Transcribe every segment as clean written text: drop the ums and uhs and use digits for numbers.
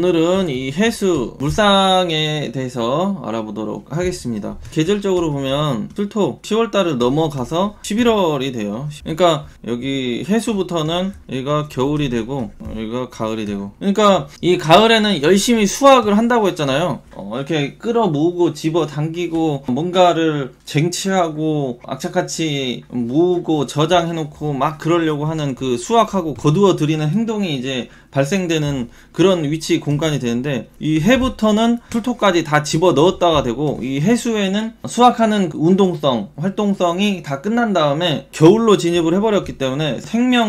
오늘은 이 해수, 물상에 대해서 알아보도록 하겠습니다. 계절적으로 보면 술토 10월달을 넘어가서 11월이 돼요. 그러니까 여기 해수부터는 여기가 겨울이 되고 여기가 가을이 되고, 그러니까 이 가을에는 열심히 수확을 한다고 했잖아요. 이렇게 끌어모으고 집어당기고 뭔가를 쟁취하고 악착같이 모으고 저장해놓고 막 그러려고 하는 그 수확하고 거두어 들이는 행동이 이제 발생되는 그런 위치 공간이 되는데, 이 해부터는 술토까지 다 집어 넣었다가 되고, 이 해수에는 수확하는 그 운동성, 활동성이 다 끝난 다음에 겨울로 진입을 해버렸기 때문에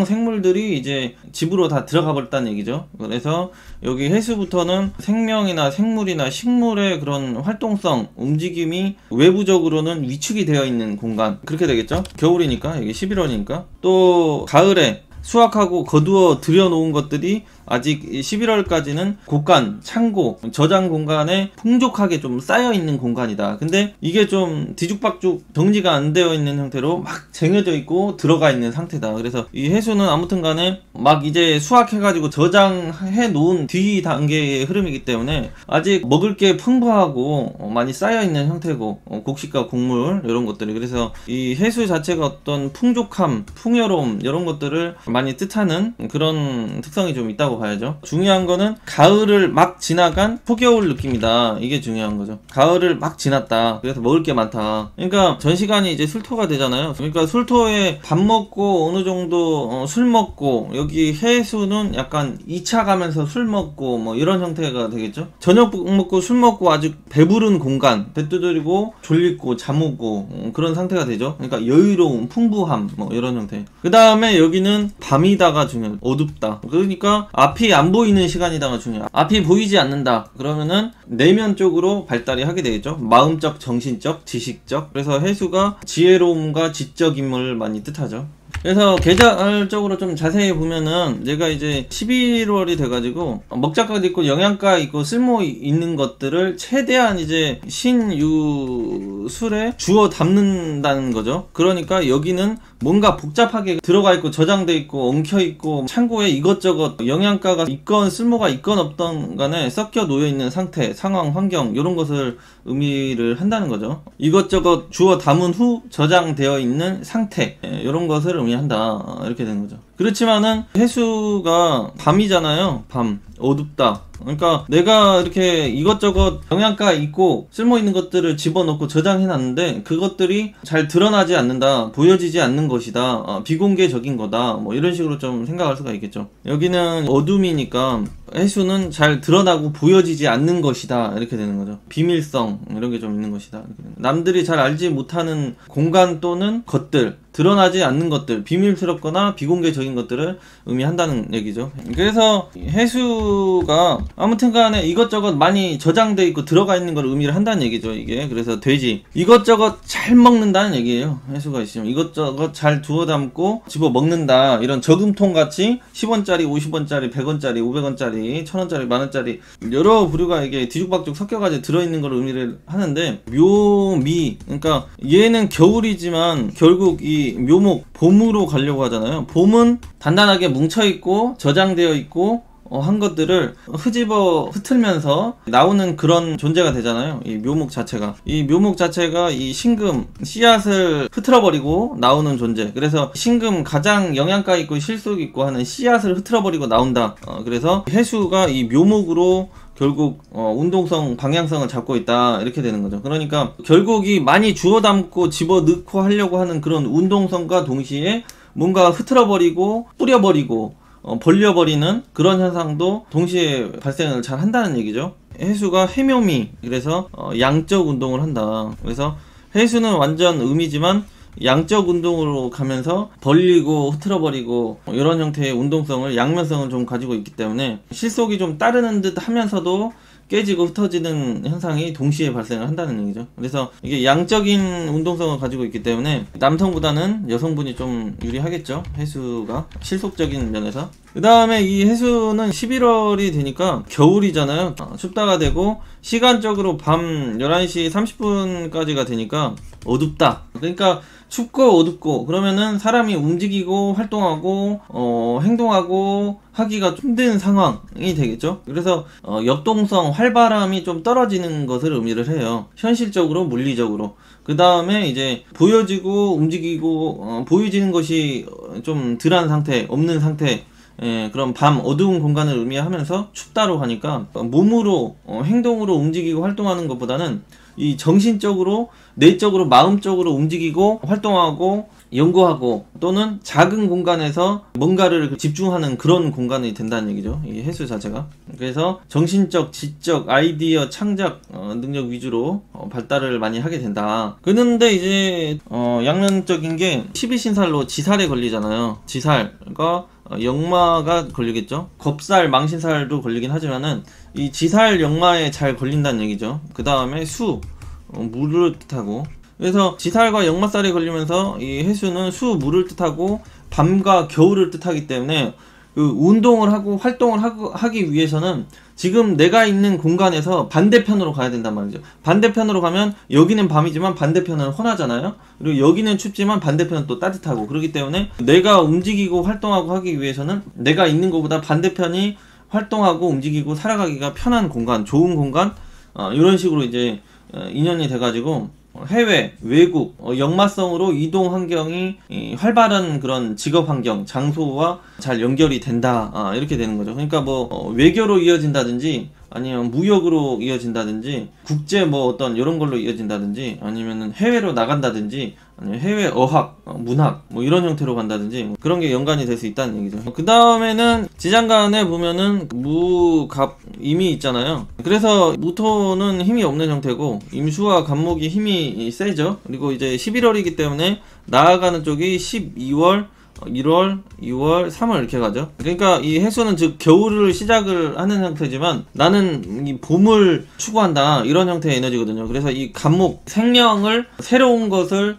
생물들이 이제 집으로 다 들어가 버렸다는 얘기죠. 그래서 여기 해수부터는 생명이나 생물이나 식물의 그런 활동성, 움직임이 외부적으로는 위축이 되어 있는 공간, 그렇게 되겠죠. 겨울이니까, 여기 11월이니까. 또 가을에 수확하고 거두어 들여놓은 것들이 아직 11월까지는 곳간, 창고, 저장 공간에 풍족하게 좀 쌓여있는 공간이다. 근데 이게 좀 뒤죽박죽 정리가 안 되어 있는 형태로 막 쟁여져 있고 들어가 있는 상태다. 그래서 이 해수는 아무튼 간에 막 이제 수확해가지고 저장해 놓은 뒤 단계의 흐름이기 때문에 아직 먹을 게 풍부하고 많이 쌓여있는 형태고, 곡식과 곡물 이런 것들이, 그래서 이 해수 자체가 어떤 풍족함, 풍요로움 이런 것들을 많이 뜻하는 그런 특성이 좀 있다고 봐야죠. 중요한 거는 가을을 막 지나간 초겨울 느낌이다. 이게 중요한 거죠. 가을을 막 지났다. 그래서 먹을 게 많다. 그러니까 전 시간이 이제 술토가 되잖아요. 그러니까 술토에 밥 먹고 어느 정도 술 먹고, 여기 해수는 약간 2차 가면서 술 먹고 뭐 이런 형태가 되겠죠. 저녁 먹고 술 먹고 아주 배부른 공간, 배 두드리고 졸리고 잠 오고 그런 상태가 되죠. 그러니까 여유로움, 풍부함 뭐 이런 형태. 그 다음에 여기는 밤이다가 중요해요. 어둡다. 그러니까 앞이 안 보이는 시간이다가 중요해요. 앞이 보이지 않는다. 그러면은 내면 쪽으로 발달이 하게 되겠죠. 마음적, 정신적, 지식적. 그래서 해수가 지혜로움과 지적임을 많이 뜻하죠. 그래서 계절적으로 좀 자세히 보면은 얘가 이제 11월이 돼가지고 먹자가 있고 영양가 있고 쓸모 있는 것들을 최대한 이제 신유술에 주워 담는다는 거죠. 그러니까 여기는 뭔가 복잡하게 들어가 있고 저장돼 있고 엉켜 있고 창고에 이것저것 영양가가 있건 쓸모가 있건 없던 간에 섞여 놓여 있는 상태, 상황, 환경 이런 것을 의미를 한다는 거죠. 이것저것 주워 담은 후 저장되어 있는 상태, 이런 것을 의미한다. 이렇게 되는 거죠. 그렇지만은 해수가 밤이잖아요. 밤, 어둡다. 그러니까 내가 이렇게 이것저것 영양가 있고 쓸모 있는 것들을 집어넣고 저장해 놨는데 그것들이 잘 드러나지 않는다, 보여지지 않는 것이다, 비공개적인 거다, 뭐 이런 식으로 좀 생각할 수가 있겠죠. 여기는 어둠이니까 해수는 잘 드러나고 보여지지 않는 것이다, 이렇게 되는 거죠. 비밀성 이런 게 좀 있는 것이다, 이렇게 되는 거죠. 남들이 잘 알지 못하는 공간 또는 것들, 드러나지 않는 것들, 비밀스럽거나 비공개적인 것들을 의미한다는 얘기죠. 그래서 해수가 아무튼 간에 이것저것 많이 저장돼 있고 들어가 있는 걸 의미를 한다는 얘기죠, 이게. 그래서 돼지 이것저것 잘 먹는다는 얘기예요. 해수가 있으면 이것저것 잘 두어 담고 집어 먹는다. 이런 저금통 같이 10원짜리, 50원짜리, 100원짜리, 500원짜리, 1000원짜리, 만원짜리 여러 부류가 이게 뒤죽박죽 섞여가지고 들어있는 걸 의미를 하는데, 묘미, 그러니까 얘는 겨울이지만 결국 이 묘목, 봄으로 가려고 하잖아요. 봄은 단단하게 뭉쳐있고 저장되어 있고 한 것들을 흐집어 흩으면서 나오는 그런 존재가 되잖아요. 이 묘목 자체가. 이 묘목 자체가 이 신금, 씨앗을 흐트러버리고 나오는 존재. 그래서 신금 가장 영양가 있고 실속 있고 하는 씨앗을 흐트러버리고 나온다. 그래서 해수가 이 묘목으로 결국 운동성, 방향성을 잡고 있다, 이렇게 되는 거죠. 그러니까 결국 이 많이 주워 담고 집어넣고 하려고 하는 그런 운동성과 동시에 뭔가 흐트러버리고 뿌려버리고 벌려버리는 그런 현상도 동시에 발생을 잘 한다는 얘기죠. 해수가 해묘미, 그래서 양적 운동을 한다. 그래서 해수는 완전 음이지만 양적 운동으로 가면서 벌리고 흐트러버리고 이런 형태의 운동성을, 양면성을 좀 가지고 있기 때문에 실속이 좀 따르는 듯 하면서도 깨지고 흩어지는 현상이 동시에 발생을 한다는 얘기죠. 그래서 이게 양적인 운동성을 가지고 있기 때문에 남성보다는 여성분이 좀 유리하겠죠, 해수가 실속적인 면에서. 그 다음에 이 해수는 11월이 되니까 겨울이잖아요. 춥다가 되고 시간적으로 밤 11시 30분까지가 되니까 어둡다. 그러니까 춥고 어둡고 그러면은 사람이 움직이고 활동하고 행동하고 하기가 힘든 상황이 되겠죠. 그래서 역동성, 활발함이 좀 떨어지는 것을 의미를 해요. 현실적으로, 물리적으로. 그 다음에 이제 보여지고 움직이고 보여지는 것이 좀 덜한 상태, 없는 상태, 그런 밤 어두운 공간을 의미하면서 춥다로 하니까 몸으로 행동으로 움직이고 활동하는 것보다는 이 정신적으로, 내적으로, 마음적으로 움직이고 활동하고 연구하고 또는 작은 공간에서 뭔가를 집중하는 그런 공간이 된다는 얘기죠. 이 해수 자체가. 그래서 정신적, 지적, 아이디어, 창작 능력 위주로 발달을 많이 하게 된다. 그런데 이제 양면적인 게 12신살로 지살에 걸리잖아요. 지살과 역마가 걸리겠죠. 겁살, 망신살도 걸리긴 하지만은 이 지살, 역마에 잘 걸린다는 얘기죠. 그 다음에 수, 물을 뜻하고. 그래서 지살과 역마살이 걸리면서 이 해수는 수, 물을 뜻하고 밤과 겨울을 뜻하기 때문에 그 운동을 하고 활동을 하기 위해서는 지금 내가 있는 공간에서 반대편으로 가야 된단 말이죠. 반대편으로 가면 여기는 밤이지만 반대편은 헌하잖아요. 그리고 여기는 춥지만 반대편은 또 따뜻하고, 그렇기 때문에 내가 움직이고 활동하고 하기 위해서는 내가 있는 것보다 반대편이 활동하고 움직이고 살아가기가 편한 공간, 좋은 공간, 이런 식으로 이제 인연이 돼가지고 해외, 외국, 역마성으로 이동 환경이 활발한 그런 직업 환경, 장소와 잘 연결이 된다. 이렇게 되는 거죠. 그러니까 뭐 외교로 이어진다든지 아니면 무역으로 이어진다든지 국제 뭐 어떤 이런 걸로 이어진다든지 아니면은 해외로 나간다든지 아니면 해외 어학, 문학 뭐 이런 형태로 간다든지 뭐 그런 게 연관이 될 수 있다는 얘기죠. 그 다음에는 지장간에 보면은 무갑 임이 있잖아요. 그래서 무토는 힘이 없는 형태고 임수와 갑목이 힘이 세죠. 그리고 이제 11월이기 때문에 나아가는 쪽이 12월 1월, 2월, 3월 이렇게 가죠. 그러니까 이 해수는 즉 겨울을 시작을 하는 형태지만 나는 이 봄을 추구한다, 이런 형태의 에너지거든요. 그래서 이 갑목, 생명을, 새로운 것을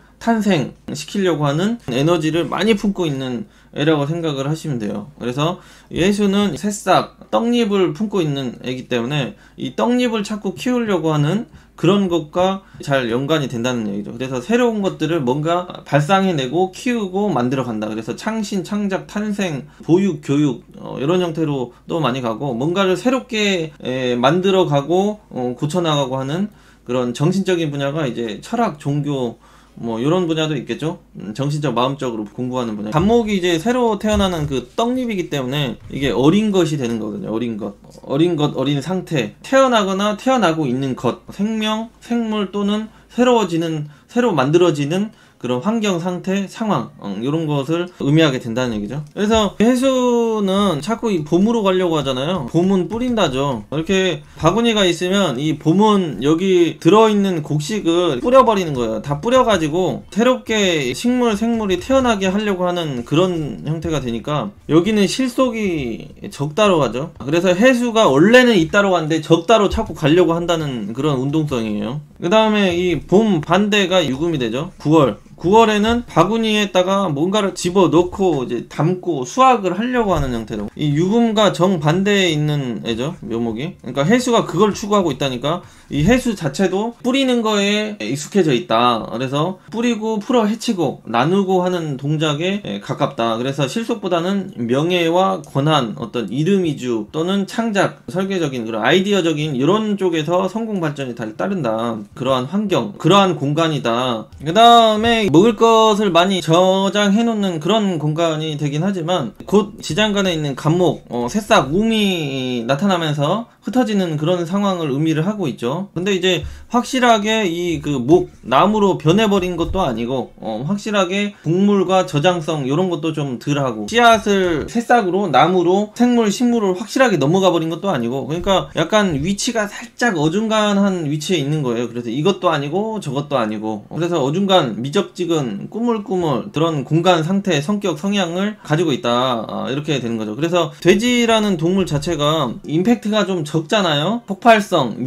탄생시키려고 하는 에너지를 많이 품고 있는 애라고 생각을 하시면 돼요. 그래서 이 해수는 새싹, 떡잎을 품고 있는 애기 때문에 이 떡잎을 자꾸 키우려고 하는 그런 것과 잘 연관이 된다는 얘기죠. 그래서 새로운 것들을 뭔가 발상해내고 키우고 만들어 간다. 그래서 창신, 창작, 탄생, 보육, 교육 이런 형태로 또 많이 가고, 뭔가를 새롭게 만들어 가고 고쳐나가고 하는 그런 정신적인 분야가 이제 철학, 종교 뭐 이런 분야도 있겠죠. 정신적, 마음적으로 공부하는 분야. 갑목이 이제 새로 태어나는 그 떡잎이기 때문에 이게 어린 것이 되는 거거든요. 어린 것, 어린 상태, 태어나거나 태어나고 있는 것, 생명, 생물 또는 새로워지는, 새로 만들어지는 그런 환경, 상태, 상황 이런 것을 의미하게 된다는 얘기죠. 그래서 해수는 자꾸 이 봄으로 가려고 하잖아요. 봄은 뿌린다죠. 이렇게 바구니가 있으면 이 봄은 여기 들어있는 곡식을 뿌려버리는 거예요. 다 뿌려가지고 새롭게 식물, 생물이 태어나게 하려고 하는 그런 형태가 되니까 여기는 실속이 적다로 가죠. 그래서 해수가 원래는 있다로 가는데 적다로 자꾸 가려고 한다는 그런 운동성이에요. 그 다음에 이 봄 반대가 유금이 되죠. 9월에는 바구니에다가 뭔가를 집어넣고 이제 담고 수확을 하려고 하는 형태로, 이 유금과 정반대에 있는 애죠, 묘목이. 그러니까 해수가 그걸 추구하고 있다니까. 이 해수 자체도 뿌리는 거에 익숙해져 있다. 그래서 뿌리고 풀어 헤치고 나누고 하는 동작에 가깝다. 그래서 실속보다는 명예와 권한, 어떤 이름 위주 또는 창작, 설계적인 그런 아이디어적인 이런 쪽에서 성공 발전이 따른다. 그러한 환경, 그러한 공간이다. 그 다음에 먹을 것을 많이 저장해 놓는 그런 공간이 되긴 하지만 곧 지장간에 있는 갑목, 새싹, 움이 나타나면서 흩어지는 그런 상황을 의미를 하고 있죠. 근데 이제 확실하게 이 그 목, 나무로 변해버린 것도 아니고 확실하게 곡물과 저장성 이런 것도 좀 덜하고, 씨앗을 새싹으로, 나무로, 생물, 식물을 확실하게 넘어가 버린 것도 아니고, 그러니까 약간 위치가 살짝 어중간한 위치에 있는 거예요. 그래서 이것도 아니고 저것도 아니고, 그래서 어중간, 미적지근, 꾸물꾸물 그런 공간, 상태, 성격, 성향을 가지고 있다, 이렇게 되는 거죠. 그래서 돼지라는 동물 자체가 임팩트가 좀 적잖아요. 폭발성, 위협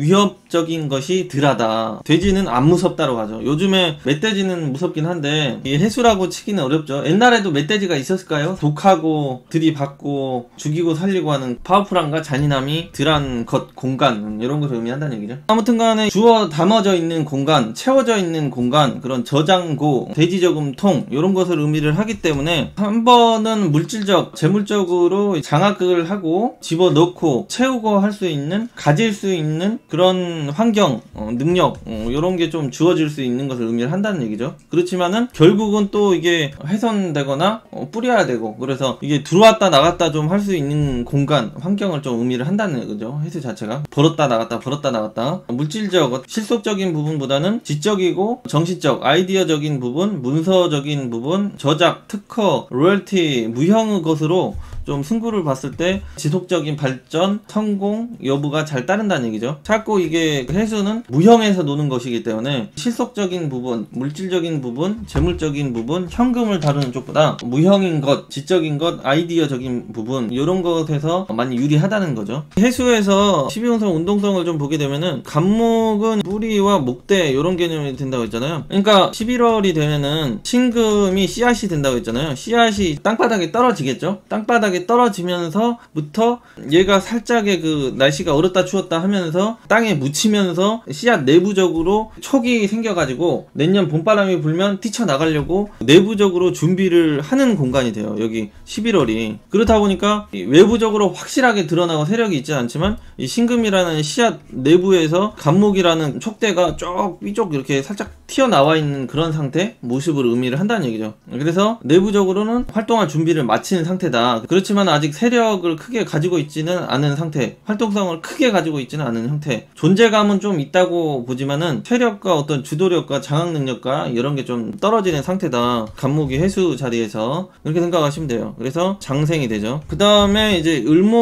지속적인 것이 덜하다. 돼지는 안 무섭다고 하죠. 요즘에 멧돼지는 무섭긴 한데 이 해수라고 치기는 어렵죠. 옛날에도 멧돼지가 있었을까요? 독하고 들이받고 죽이고 살리고 하는 파워풀함과 잔인함이 덜한 것, 공간 이런 것을 의미한다는 얘기죠. 아무튼 간에 주워 담아져 있는 공간, 채워져 있는 공간, 그런 저장고, 돼지저금통 이런 것을 의미를 하기 때문에 한 번은 물질적, 재물적으로 장악을 하고 집어넣고 채우고 할 수 있는, 가질 수 있는 그런 환경, 능력 이런 게 좀 주어질 수 있는 것을 의미를 한다는 얘기죠. 그렇지만은 결국은 또 이게 훼손되거나 뿌려야 되고, 그래서 이게 들어왔다 나갔다 좀 할 수 있는 공간, 환경을 좀 의미를 한다는 거죠. 해수 자체가 벌었다 나갔다 벌었다 나갔다, 물질적, 실속적인 부분보다는 지적이고 정신적, 아이디어적인 부분, 문서적인 부분, 저작, 특허, 로열티, 무형의 것으로 좀 승부를 봤을 때 지속적인 발전, 성공 여부가 잘 따른다는 얘기죠. 자꾸 이게 해수는 무형에서 노는 것이기 때문에 실속적인 부분, 물질적인 부분, 재물적인 부분, 현금을 다루는 쪽보다 무형인 것, 지적인 것, 아이디어적인 부분 이런 것에서 많이 유리하다는 거죠. 해수에서 12운성 운동성을 좀 보게 되면은 간목은 뿌리와 목대 이런 개념이 된다고 했잖아요. 그러니까 11월이 되면은 신금이 씨앗이 된다고 했잖아요. 씨앗이 땅바닥에 떨어지겠죠. 땅바닥에 떨어지면서부터 얘가 살짝의 그 날씨가 얼었다 추웠다 하면서 땅에 묻히면서 씨앗 내부적으로 촉이 생겨가지고 내년 봄바람이 불면 뛰쳐나가려고 내부적으로 준비를 하는 공간이 돼요. 여기 11월이. 그렇다 보니까 외부적으로 확실하게 드러나고 세력이 있지 않지만 이 신금이라는 씨앗 내부에서 간목이라는 촉대가 쪽 삐쪽 이렇게 살짝 튀어나와 있는 그런 상태, 모습을 의미를 한다는 얘기죠. 그래서 내부적으로는 활동할 준비를 마친 상태다. 그렇지만 아직 세력을 크게 가지고 있지는 않은 상태, 활동성을 크게 가지고 있지는 않은 형태, 존재감은 좀 있다고 보지만은 세력과 어떤 주도력과 장악 능력과 이런 게 좀 떨어지는 상태다. 간목이 해수 자리에서 그렇게 생각하시면 돼요. 그래서 장생이 되죠. 그 다음에 이제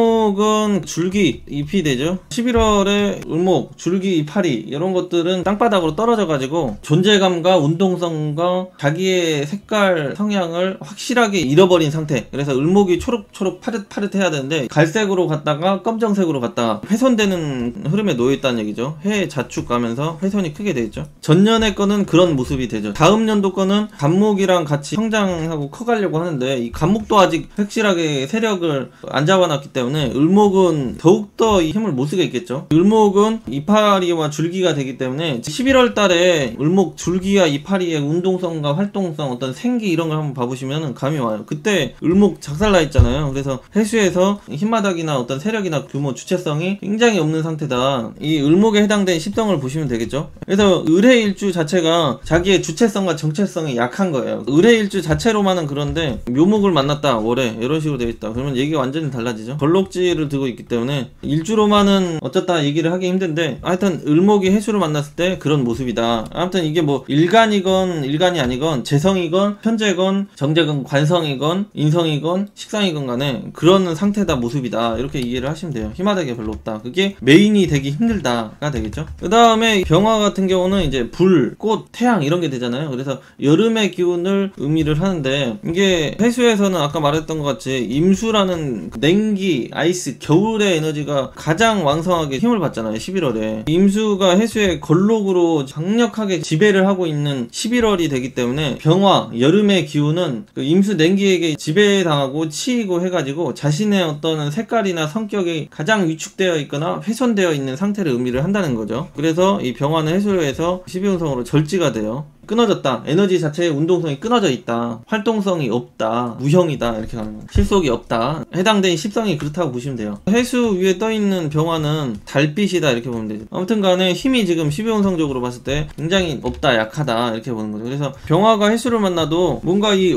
을목은 줄기 잎이 되죠. 11월에 을목, 줄기, 이파리 이런 것들은 땅바닥으로 떨어져 가지고 존재감과 운동성과 자기의 색깔 성향을 확실하게 잃어버린 상태. 그래서 을목이 초록초록 파릇파릇해야 되는데 갈색으로 갔다가 검정색으로 갔다가 훼손되는 흐름에 놓여있다는 얘기죠. 해 자축 가면서 훼손이 크게 되겠죠. 전년의 거는 그런 모습이 되죠. 다음 연도 거는 간목이랑 같이 성장하고 커가려고 하는데 이 간목도 아직 확실하게 세력을 안 잡아놨기 때문에 을목은 더욱더 이 힘을 못 쓰게 있겠죠. 을목은 이파리와 줄기가 되기 때문에 11월 달에 을목 줄기와 이파리의 운동성과 활동성, 어떤 생기 이런 걸 한번 봐보시면 감이 와요. 그때 을목 작살나 있잖아요. 그래서 해수에서 힘바닥이나 어떤 세력이나 규모, 주체성이 굉장히 없는 상태다. 이 을목에 해당된 십성을 보시면 되겠죠. 그래서 을해일주 자체가 자기의 주체성과 정체성이 약한 거예요. 을해일주 자체로만은 그런데 묘목을 만났다 월에 이런 식으로 되어 있다. 그러면 얘기가 완전히 달라지죠. 걸록지를 두고 있기 때문에 일주로만은 어쩌다 얘기를 하기 힘든데 하여튼 을목이 해수를 만났을 때 그런 모습이다. 아무튼 이게 뭐 일간이건 일간이 아니건 재성이건 편재건 정재건 관성이건 인성이건 식상이건 간에 그런 상태다, 모습이다, 이렇게 이해를 하시면 돼요. 힘하다게 별로 없다. 그게 메인이 되기 힘들다가 되겠죠. 그 다음에 병화 같은 경우는 이제 불, 꽃, 태양 이런 게 되잖아요. 그래서 여름의 기운을 의미를 하는데 이게 해수에서는 아까 말했던 것 같이 임수라는 냉기, 아이스, 겨울의 에너지가 가장 왕성하게 힘을 받잖아요. 11월에 임수가 해수의 걸록으로 강력하게 지배를 하고 있는 11월이 되기 때문에 병화, 여름의 기운은 그 임수 냉기에게 지배당하고 치이고 해가지고 자신의 어떤 색깔이나 성격이 가장 위축되어 있거나 훼손되어 있는 상태를 의미를 한다는 거죠. 그래서 이 병화는 해수에서 12운성으로 절지가 돼요. 끊어졌다. 에너지 자체의 운동성이 끊어져 있다. 활동성이 없다. 무형이다. 이렇게 가는 거예요. 실속이 없다. 해당된 십성이 그렇다고 보시면 돼요. 해수 위에 떠있는 병화는 달빛이다. 이렇게 보면 되죠. 아무튼 간에 힘이 지금 12운성적으로 봤을 때 굉장히 없다. 약하다. 이렇게 보는 거죠. 그래서 병화가 해수를 만나도 뭔가 이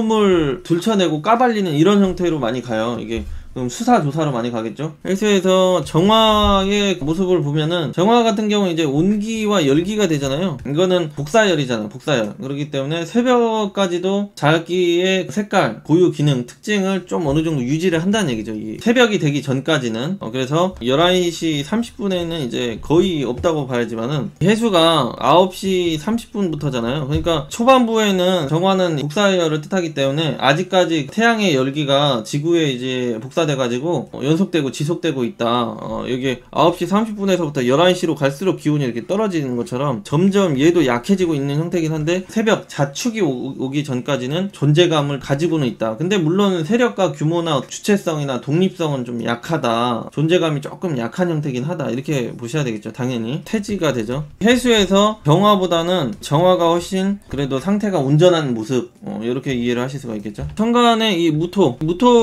어둠을 들춰내고 까발리는 이런 형태로 많이 가요. 이게 그럼 수사 조사로 많이 가겠죠. 해수에서 정화의 모습을 보면은 정화 같은 경우 이제 온기와 열기가 되잖아요. 이거는 복사열이잖아요. 복사열. 그렇기 때문에 새벽까지도 자기의 색깔, 고유 기능, 특징을 좀 어느 정도 유지를 한다는 얘기죠. 이 새벽이 되기 전까지는. 그래서 11시 30분에는 이제 거의 없다고 봐야지만은 해수가 9시 30분부터잖아요. 그러니까 초반부에는 정화는 복사열을 뜻하기 때문에 아직까지 태양의 열기가 지구에 이제 복사 발사돼가지고 연속되고 지속되고 있다. 여기 9시 30분에서부터 11시로 갈수록 기온이 이렇게 떨어지는 것처럼 점점 얘도 약해지고 있는 형태긴 한데 새벽 자축이 오기 전까지는 존재감을 가지고는 있다. 근데 물론 세력과 규모나 주체성이나 독립성은 좀 약하다. 존재감이 조금 약한 형태긴 하다. 이렇게 보셔야 되겠죠. 당연히 태지가 되죠. 해수에서 병화보다는 정화가 훨씬 그래도 상태가 온전한 모습, 이렇게 이해를 하실 수가 있겠죠. 천간의 이 무토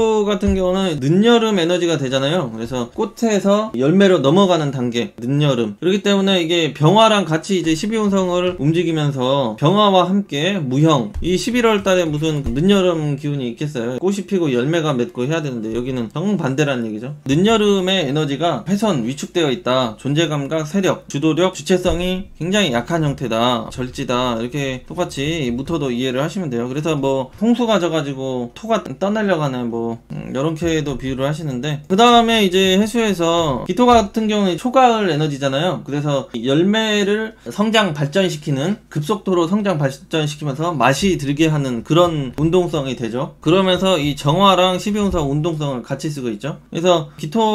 같은 경우는 늦여름 에너지가 되잖아요. 그래서 꽃에서 열매로 넘어가는 단계, 늦여름. 그렇기 때문에 이게 병화랑 같이 이제 12운성을 움직이면서 병화와 함께 무형, 이 11월 달에 무슨 늦여름 기운이 있겠어요. 꽃이 피고 열매가 맺고 해야 되는데 여기는 정반대라는 얘기죠. 늦여름의 에너지가 훼손, 위축되어 있다. 존재감과 세력, 주도력, 주체성이 굉장히 약한 형태다. 절지다. 이렇게 똑같이 무토도 이해를 하시면 돼요. 그래서 뭐 홍수가 져가지고 토가 떠내려고 하는 뭐 이렇게도 비유를 하시는데, 그 다음에 이제 해수에서 기토 같은 경우는 초가을 에너지잖아요. 그래서 열매를 성장 발전시키는, 급속도로 성장 발전시키면서 맛이 들게 하는 그런 운동성이 되죠. 그러면서 이 정화랑 12운성 운동성을 같이 쓰고 있죠. 그래서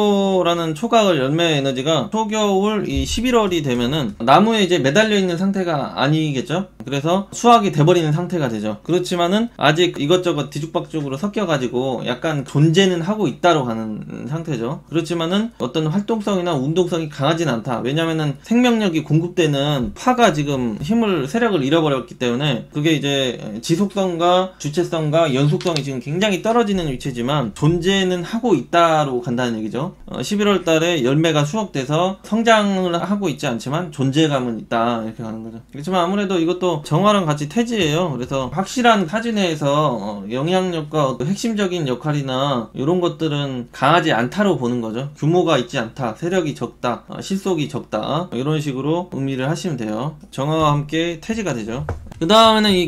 기토라는 초가을 열매 에너지가 초겨울 이 11월이 되면은 나무에 이제 매달려 있는 상태가 아니겠죠. 그래서 수확이 돼버리는 상태가 되죠. 그렇지만은 아직 이것저것 뒤죽박죽으로 섞여가지고 약간 존재는 하고 있다로 가는 상태죠. 그렇지만은 어떤 활동성이나 운동성이 강하진 않다. 왜냐면은 생명력이 공급되는 파가 지금 세력을 잃어버렸기 때문에 그게 이제 지속성과 주체성과 연속성이 지금 굉장히 떨어지는 위치지만 존재는 하고 있다로 간다는 얘기죠. 11월 달에 열매가 수확돼서 성장을 하고 있지 않지만 존재감은 있다. 이렇게 가는 거죠. 그렇지만 아무래도 이것도 정화랑 같이 태지예요. 그래서 확실한 타지 내에서 영향력과 핵심적인 역할이나 이런 것들은 강하지 않다로 보는 거죠. 규모가 있지 않다, 세력이 적다, 실속이 적다, 이런 식으로 의미를 하시면 돼요. 정화와 함께 태지가 되죠. 그 다음에는 이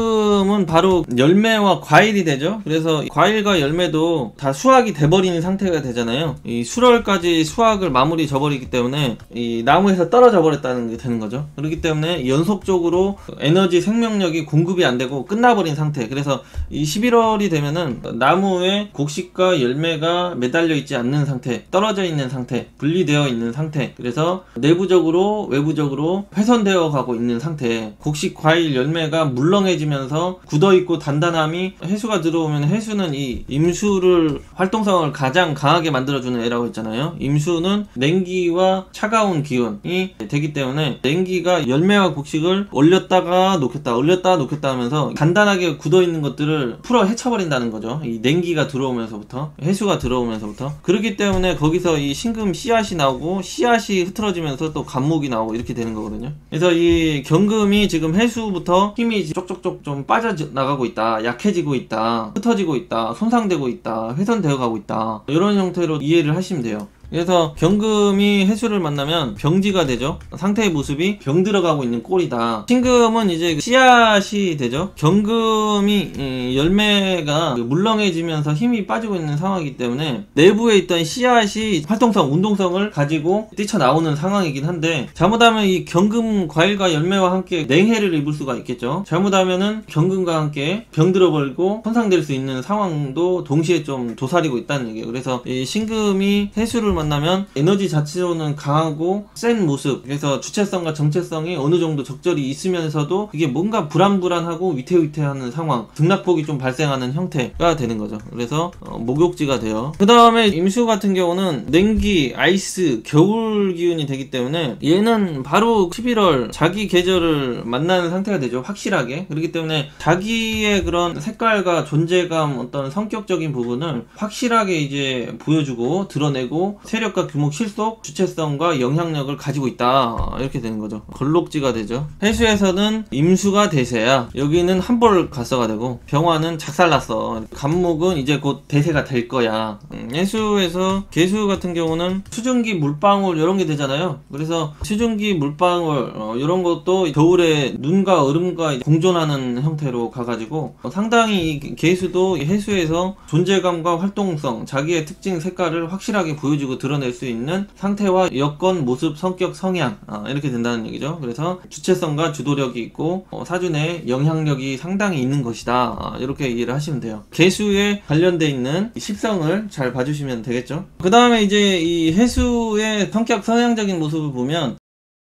경금은 바로 열매와 과일이 되죠. 그래서 과일과 열매도 다 수확이 돼버리는 상태가 되잖아요. 이 수월까지 수확을 마무리 져버리기 때문에 이 나무에서 떨어져 버렸다는 게 되는 거죠. 그렇기 때문에 연속적으로 에너지 생명력이 공급이 안 되고 끝나버린 상태. 그래서 이 11월이 되면은 나무에 곡식과 열매가 매달려 있지 않는 상태, 떨어져 있는 상태, 분리되어 있는 상태. 그래서 내부적으로 외부적으로 훼손되어 가고 있는 상태. 곡식, 과일, 열매가 물렁해지면서 굳어있고 단단함이, 해수가 들어오면 해수는 이 임수를 활동성을 가장 강하게 만들어주는 애라고 했잖아요. 임수는 냉기와 차가운 기운이 되기 때문에 냉기가 열매와 곡식을 올렸다가 놓겠다 올렸다가 놓겠다 하면서 단단하게 굳어있는 것들을 풀어 헤쳐버린다는 거죠. 이 냉기가 들어오면서부터, 해수가 들어오면서부터. 그렇기 때문에 거기서 이 신금 씨앗이 나오고 씨앗이 흐트러지면서 또 간목이 나오고 이렇게 되는 거거든요. 그래서 이 경금이 지금 해수부터 힘이 쪽쪽쪽 좀 빠져나가고 있다, 약해지고 있다, 흩어지고 있다, 손상되고 있다, 훼손되어 가고 있다, 이런 형태로 이해를 하시면 돼요. 그래서 경금이 해수를 만나면 병지가 되죠. 상태의 모습이 병들어가고 있는 꼴이다. 신금은 이제 씨앗이 되죠. 경금이 열매가 물렁해지면서 힘이 빠지고 있는 상황이기 때문에 내부에 있던 씨앗이 활동성, 운동성을 가지고 뛰쳐나오는 상황이긴 한데, 잘못하면 이 경금 과일과 열매와 함께 냉해를 입을 수가 있겠죠. 잘못하면은 경금과 함께 병들어버리고 손상될 수 있는 상황도 동시에 좀 도사리고 있다는 얘기예요. 그래서 이 신금이 해수를 만나면 에너지 자체로는 강하고 센 모습, 그래서 주체성과 정체성이 어느 정도 적절히 있으면서도 그게 뭔가 불안불안하고 위태위태하는 상황, 등락폭이 좀 발생하는 형태가 되는 거죠. 그래서 목욕지가 돼요. 그 다음에 임수 같은 경우는 냉기, 아이스, 겨울 기운이 되기 때문에 얘는 바로 11월 자기 계절을 만나는 상태가 되죠. 확실하게. 그렇기 때문에 자기의 그런 색깔과 존재감, 어떤 성격적인 부분을 확실하게 이제 보여주고 드러내고 세력과 규모, 실속, 주체성과 영향력을 가지고 있다, 이렇게 되는 거죠. 걸록지가 되죠. 해수에서는 임수가 대세야. 여기는 한벌 가서가 되고, 병화는 작살났어. 간목은 이제 곧 대세가 될 거야. 해수에서 개수 같은 경우는 수증기, 물방울 이런 게 되잖아요. 그래서 수증기, 물방울 이런 것도 겨울에 눈과 얼음과 공존하는 형태로 가가지고 상당히 이 개수도 해수에서 존재감과 활동성, 자기의 특징, 색깔을 확실하게 보여주고 드러낼 수 있는 상태와 여건, 모습, 성격, 성향 이렇게 된다는 얘기죠. 그래서 주체성과 주도력이 있고 사주내 영향력이 상당히 있는 것이다. 이렇게 얘기를 하시면 돼요. 개수에 관련돼 있는 십성을 잘 봐주시면 되겠죠. 그 다음에 이제 이 해수의 성격 성향적인 모습을 보면